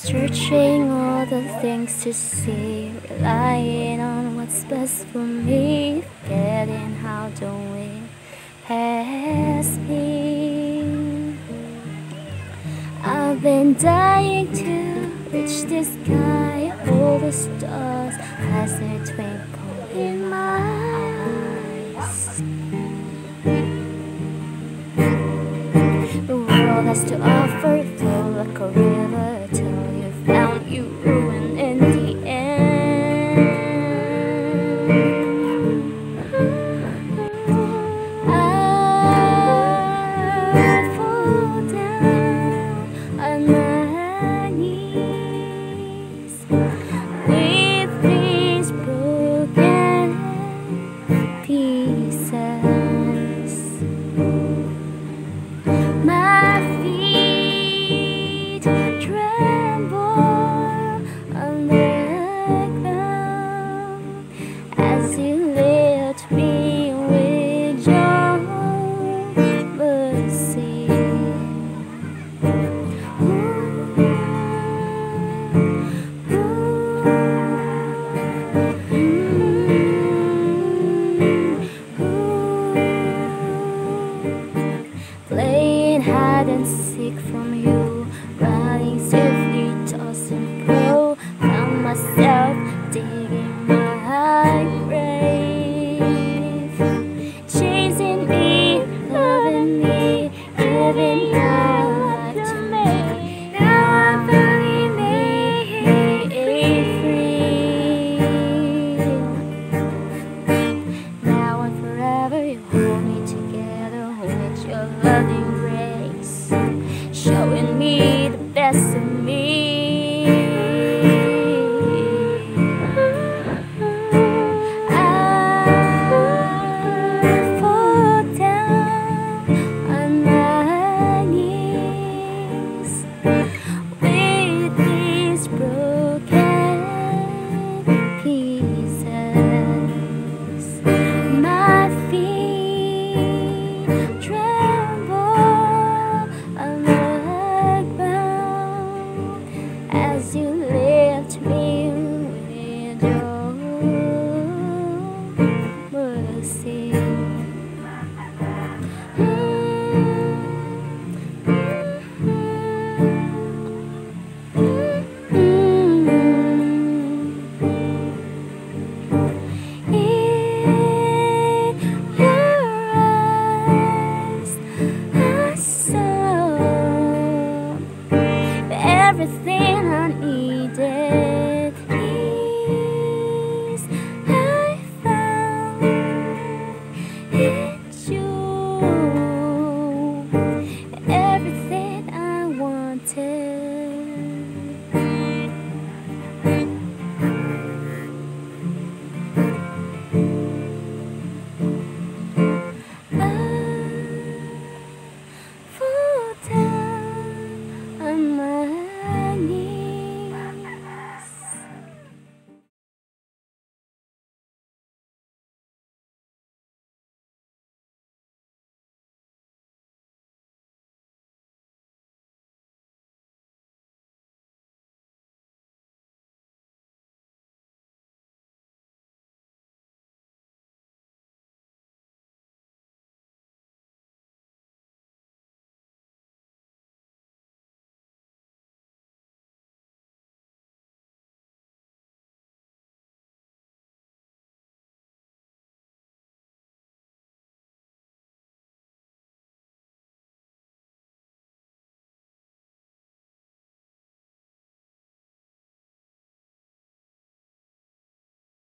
Searching all the things to see, relying on what's best for me, forgetting how the wind passed me. I've been dying to reach the sky, hold the stars as they twinkle in my eyes. The world has to offer, flow like a river till you found you ruin in the end. I fall down on my knees with these broken pieces. My feet tremble on the ground as you